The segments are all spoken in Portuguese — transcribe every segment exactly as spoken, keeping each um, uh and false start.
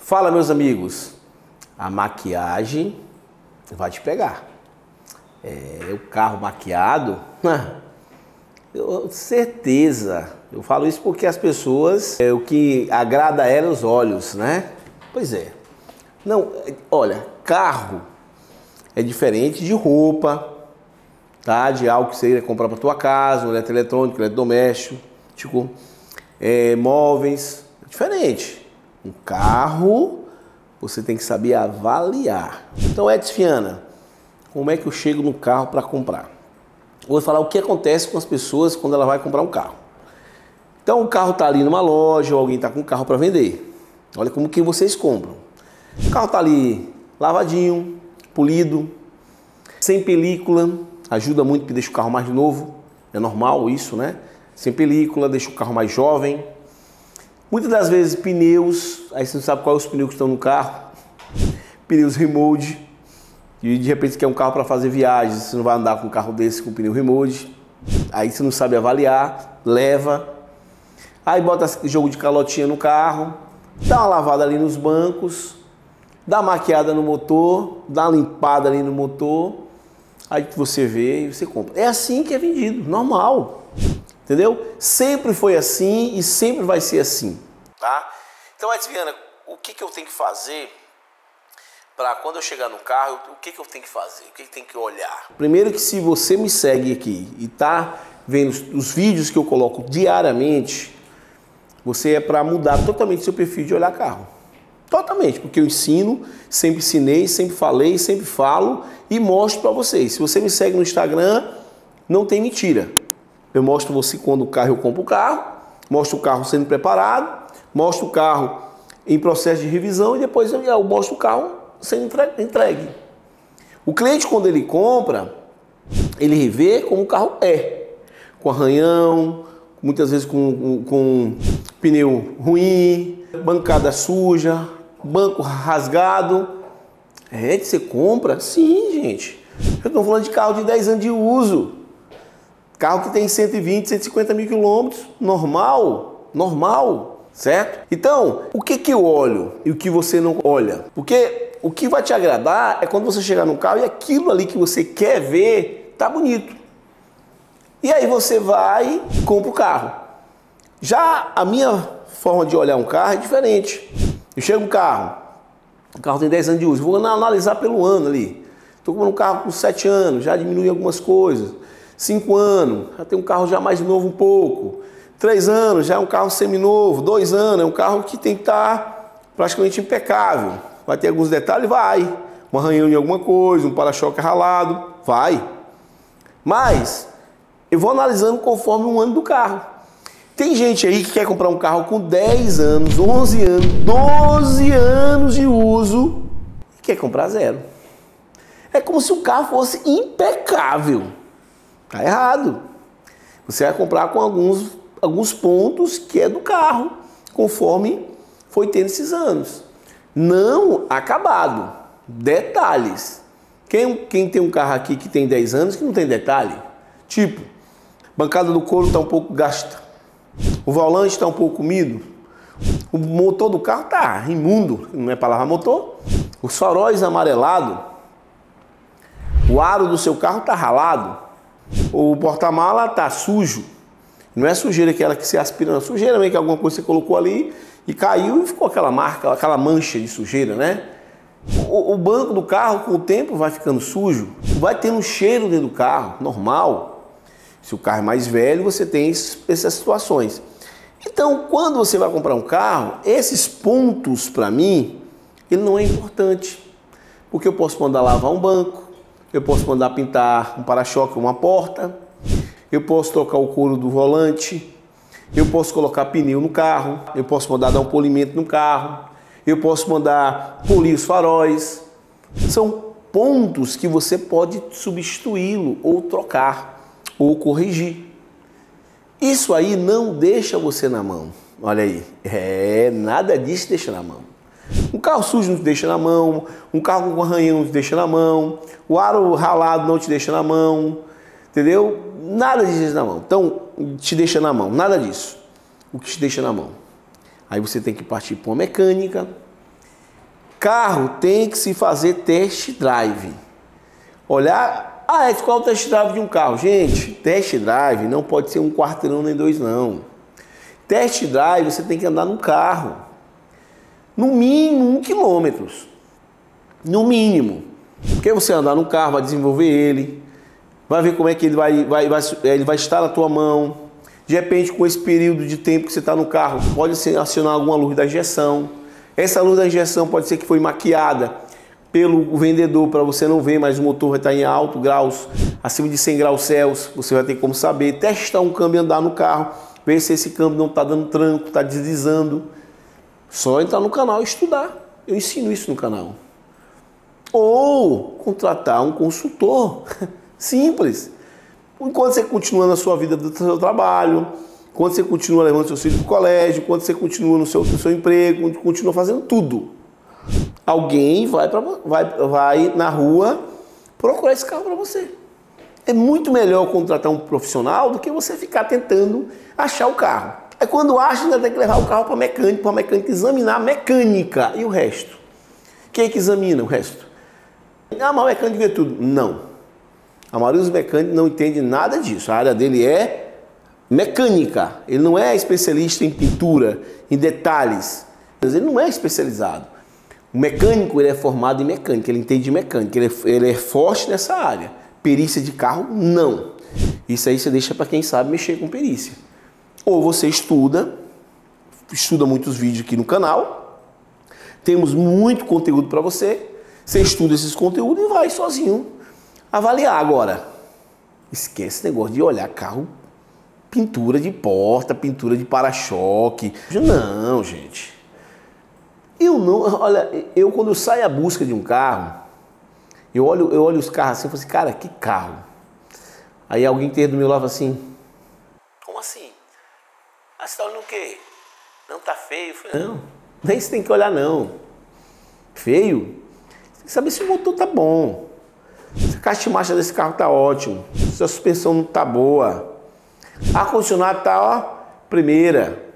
Fala, meus amigos, a maquiagem vai te pegar. É, o carro maquiado, eu, certeza, eu falo isso porque as pessoas, é, o que agrada a elas os olhos, né? Pois é. Não, olha, carro é diferente de roupa, tá? De algo que você ia comprar para tua casa, um eletroeletrônico, eletrodoméstico, tipo, é, móveis, é diferente. Um carro, você tem que saber avaliar. Então, Edson Viana, como é que eu chego no carro para comprar? Vou falar o que acontece com as pessoas quando ela vai comprar um carro. Então, o carro está ali numa loja ou alguém está com um carro para vender. Olha como que vocês compram. O carro está ali lavadinho, polido, sem película, ajuda muito porque deixa o carro mais novo. É normal isso, né? Sem película, deixa o carro mais jovem. Muitas das vezes pneus, aí você não sabe quais os pneus que estão no carro. Pneus remold. E de repente você quer um carro para fazer viagens, você não vai andar com um carro desse com pneu remold. Aí você não sabe avaliar, leva. Aí bota jogo de calotinha no carro, dá uma lavada ali nos bancos, dá uma maquiada no motor, dá uma limpada ali no motor. Aí você vê e você compra. É assim que é vendido, normal. Entendeu? Sempre foi assim e sempre vai ser assim. Tá? Então, Edson Viana, o que, que eu tenho que fazer para quando eu chegar no carro, o que, que eu tenho que fazer? O que, que tem que olhar? Primeiro que se você me segue aqui e tá vendo os vídeos que eu coloco diariamente, você é para mudar totalmente seu perfil de olhar carro. Totalmente, porque eu ensino, sempre ensinei, sempre falei, sempre falo e mostro para vocês. Se você me segue no Instagram, não tem mentira. Eu mostro você quando o carro eu compro o carro, mostro o carro sendo preparado, mostro o carro em processo de revisão e depois eu mostro o carro sendo entregue. O cliente, quando ele compra, ele revê como o carro é, com arranhão, muitas vezes com, com, com pneu ruim, bancada suja, banco rasgado. É que você compra? Sim, gente. Eu estou falando de carro de dez anos de uso. Carro que tem cento e vinte, cento e cinquenta mil quilômetros, normal, normal, certo? Então, o que que eu olho e o que você não olha? Porque o que vai te agradar é quando você chegar no carro e aquilo ali que você quer ver tá bonito. E aí você vai e compra o carro. Já a minha forma de olhar um carro é diferente. Eu chego no carro, o carro tem dez anos de uso, vou analisar pelo ano ali. Estou comprando um carro com sete anos, já diminui algumas coisas. cinco anos, já tem um carro já mais novo um pouco. três anos, já é um carro seminovo. dois anos, é um carro que tem que estar praticamente impecável. Vai ter alguns detalhes? Vai. Um arranhão em alguma coisa, um para-choque ralado? Vai. Mas eu vou analisando conforme o ano do carro. Tem gente aí que quer comprar um carro com dez anos, onze anos, doze anos de uso e quer comprar zero. É como se o carro fosse impecável. Tá errado. Você vai comprar com alguns, alguns pontos que é do carro, conforme foi tendo esses anos. Não acabado. Detalhes. Quem, quem tem um carro aqui que tem dez anos que não tem detalhe? Tipo, bancada do couro está um pouco gasta. O volante está um pouco comido. O motor do carro está imundo. Não é palavra motor. Os faróis amarelados. O aro do seu carro está ralado. O porta-mala tá sujo. Não é sujeira aquela que você aspira, não. Sujeira mesmo que alguma coisa você colocou ali e caiu e ficou aquela marca, aquela mancha de sujeira, né? O, o banco do carro, com o tempo, vai ficando sujo. Vai tendo um cheiro dentro do carro, normal. Se o carro é mais velho, você tem essas situações. Então, quando você vai comprar um carro, esses pontos, para mim, ele não é importante. Porque eu posso mandar lavar um banco, eu posso mandar pintar um para-choque, uma porta, eu posso trocar o couro do volante, eu posso colocar pneu no carro, eu posso mandar dar um polimento no carro, eu posso mandar polir os faróis. São pontos que você pode substituí-lo ou trocar ou corrigir. Isso aí não deixa você na mão. Olha aí, é, nada disso deixa na mão. Um carro sujo não te deixa na mão, um carro com arranhão não te deixa na mão, o aro ralado não te deixa na mão, entendeu? Nada disso na mão. Então, te deixa na mão, nada disso. O que te deixa na mão? Aí você tem que partir para uma mecânica Carro tem que se fazer test drive. Olhar, ah, Edson, qual é o test drive de um carro? Gente, test drive não pode ser um quarteirão nem dois, não. Test drive você tem que andar no carro. No mínimo um quilômetro. No mínimo. Porque você andar no carro, vai desenvolver ele, vai ver como é que ele vai, vai, vai, ele vai estar na tua mão. De repente, com esse período de tempo que você está no carro, pode ser acionar alguma luz da injeção. Essa luz da injeção pode ser que foi maquiada pelo vendedor para você não ver, mas o motor vai estar em alto graus, acima de cem graus Celsius. Você vai ter como saber, testar um câmbio e andar no carro, ver se esse câmbio não está dando tranco, está deslizando. Só entrar no canal e estudar. Eu ensino isso no canal. Ou contratar um consultor. Simples. Enquanto você continua na sua vida do seu trabalho, enquanto você continua levando seus filhos para o colégio, enquanto você continua no seu, no seu emprego, continua fazendo tudo. Alguém vai, pra, vai, vai na rua procurar esse carro para você. É muito melhor contratar um profissional do que você ficar tentando achar o carro. Aí quando acha, ainda tem que levar o carro para mecânico, para mecânico examinar a mecânica. E o resto? Quem é que examina o resto? Ah, mas o mecânico vê tudo. Não. A maioria dos mecânicos não entende nada disso. A área dele é mecânica. Ele não é especialista em pintura, em detalhes. Ele não é especializado. O mecânico, ele é formado em mecânica, ele entende de mecânica, ele é, ele é forte nessa área. Perícia de carro, não. Isso aí você deixa para quem sabe mexer com perícia. Ou você estuda, estuda muitos vídeos aqui no canal, temos muito conteúdo para você, você estuda esses conteúdos e vai sozinho avaliar. Agora, esquece esse negócio de olhar carro, pintura de porta, pintura de para-choque. Não, gente. Eu não, olha, eu quando eu saio à busca de um carro, eu olho, eu olho os carros assim e falo assim, cara, que carro. Aí alguém tem do meu lado assim, como assim? Ah, você tá olhando o quê? Não, tá feio. Eu falei, não, nem você tem que olhar não. Feio? Você tem que saber se o motor tá bom. Se a caixa de marcha desse carro tá ótimo. Se a suspensão não tá boa. Ar-condicionado tá, ó, primeira.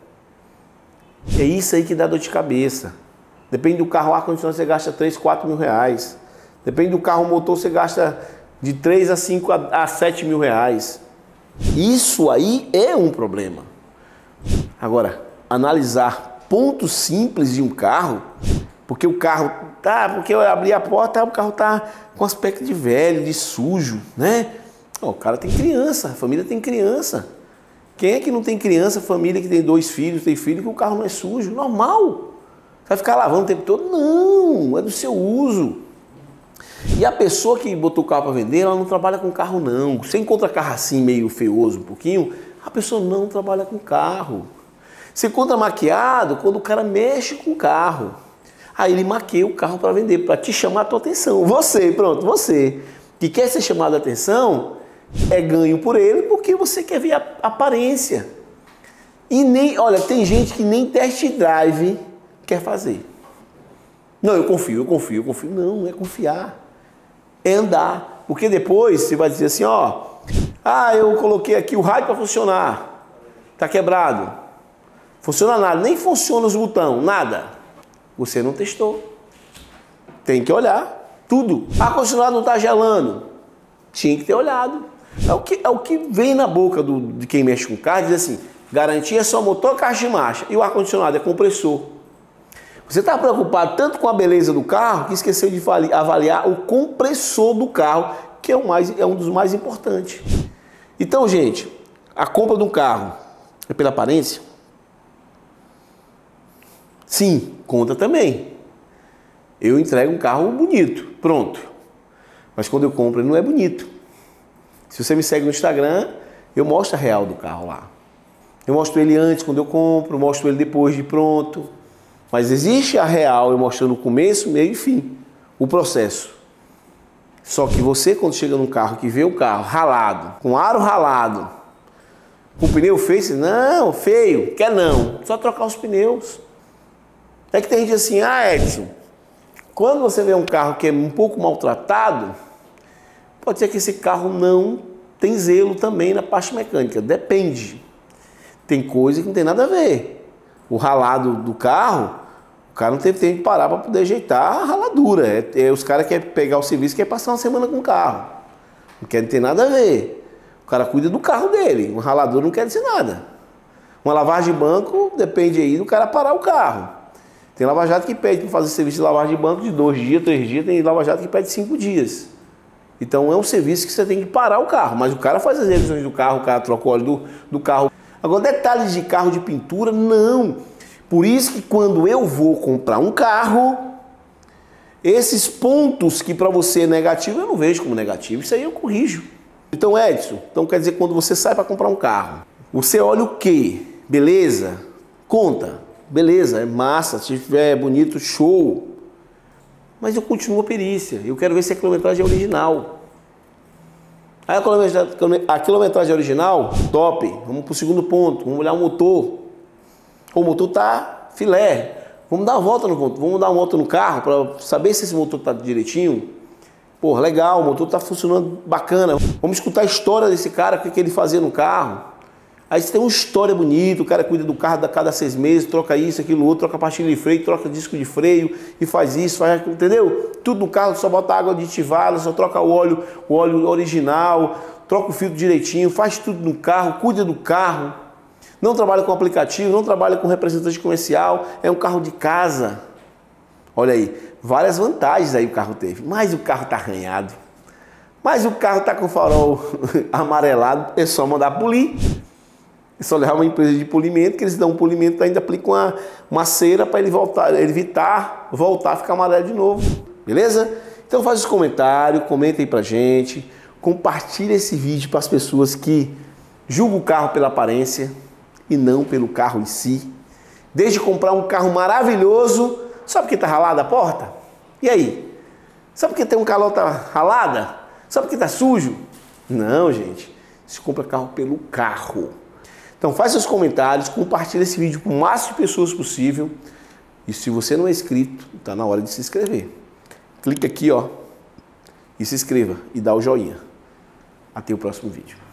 É isso aí que dá dor de cabeça. Depende do carro, o ar-condicionado você gasta três, quatro mil reais. Depende do carro, o motor você gasta de três a cinco a sete mil reais. Isso aí é um problema. Agora, analisar pontos simples de um carro, porque o carro tá, porque eu abri a porta, o carro tá com aspecto de velho, de sujo, né? Oh, o cara tem criança, a família tem criança. Quem é que não tem criança, família que tem dois filhos, tem filho, que o carro não é sujo? Normal. Vai ficar lavando o tempo todo? Não, é do seu uso. E a pessoa que botou o carro para vender, ela não trabalha com carro não. Você encontra carro assim meio feioso um pouquinho, a pessoa não trabalha com carro. Você encontra maquiado quando o cara mexe com o carro. Aí ele maqueia o carro para vender, para te chamar a tua atenção. Você, pronto, você que quer ser chamado a atenção, é ganho por ele porque você quer ver a aparência. E nem, olha, tem gente que nem test drive quer fazer. Não, eu confio, eu confio, eu confio. Não, não é confiar. É andar. Porque depois você vai dizer assim, ó, ah, eu coloquei aqui o rádio para funcionar. Tá quebrado. Funciona nada, nem funciona os botões, nada. Você não testou. Tem que olhar tudo. Ar-condicionado não tá gelando. Tinha que ter olhado. É o que, é o que vem na boca do, de quem mexe com carro, diz assim, garantia é só motor, caixa de marcha. E o ar-condicionado é compressor. Você está preocupado tanto com a beleza do carro que esqueceu de avaliar o compressor do carro, que é, o mais, é um dos mais importantes. Então, gente, a compra de um carro é pela aparência? Sim, conta também. Eu entrego um carro bonito, pronto. Mas quando eu compro ele não é bonito. Se você me segue no Instagram, eu mostro a real do carro lá. Eu mostro ele antes, quando eu compro, mostro ele depois de pronto. Mas existe a real, eu mostrando o começo, meio e fim, o processo. Só que você, quando chega num carro que vê o carro ralado, com aro ralado, com pneu feio, você, não, feio, quer não, só trocar os pneus. É que tem gente assim, ah, Edson, quando você vê um carro que é um pouco maltratado, pode ser que esse carro não tem zelo também na parte mecânica, depende. Tem coisa que não tem nada a ver. O ralado do carro, cara não teve tempo de parar para poder ajeitar a raladura. É, é, os caras querem pegar o serviço e querem passar uma semana com o carro. Não querem ter nada a ver. O cara cuida do carro dele. Uma raladura não quer dizer nada. Uma lavagem de banco depende aí do cara parar o carro. Tem lava-jato que pede para fazer serviço de lavagem de banco de dois dias, três dias. Tem lava-jato que pede cinco dias. Então é um serviço que você tem que parar o carro. Mas o cara faz as revisões do carro, o cara troca o óleo do, do carro. Agora, detalhes de carro de pintura, não. Por isso que quando eu vou comprar um carro, esses pontos que para você é negativo, eu não vejo como negativo. Isso aí eu corrijo. Então, Edson, então quer dizer, quando você sai para comprar um carro, você olha o quê? Beleza? Conta. Beleza, é massa, se estiver bonito, show. Mas eu continuo a perícia. Eu quero ver se a quilometragem é original. Aí a quilometragem, a quilometragem é original, top. Vamos para o segundo ponto. Vamos olhar o motor. O motor tá filé. Vamos dar uma volta no motor. Vamos dar uma volta no carro para saber se esse motor tá direitinho. Pô, legal, o motor tá funcionando bacana. Vamos escutar a história desse cara, o que, que ele fazia no carro. Aí você tem uma história bonita, o cara cuida do carro a cada seis meses, troca isso, aquilo, outro, troca pastilha de freio, troca disco de freio e faz isso, faz aquilo, entendeu? Tudo no carro, só bota água aditivada, só troca o óleo, o óleo original, troca o filtro direitinho, faz tudo no carro, cuida do carro. Não trabalha com aplicativo, não trabalha com representante comercial, é um carro de casa. Olha aí, várias vantagens aí o carro teve, mas o carro tá arranhado, mas o carro tá com o farol amarelado, é só mandar polir. É só levar uma empresa de polimento, que eles dão um polimento e ainda aplicam uma, uma cera para ele voltar, ele evitar, voltar a ficar amarelo de novo. Beleza? Então faz os comentários, comenta aí pra gente, compartilha esse vídeo para as pessoas que julgam o carro pela aparência e não pelo carro em si. Desde comprar um carro maravilhoso, sabe por que tá ralada a porta? E aí? Sabe por que tem um calota ralada? Sabe por que tá sujo? Não, gente. Se compra carro pelo carro. Então faz seus comentários, compartilha esse vídeo com o máximo de pessoas possível. E se você não é inscrito, está na hora de se inscrever. Clica aqui, ó, e se inscreva e dá o joinha. Até o próximo vídeo.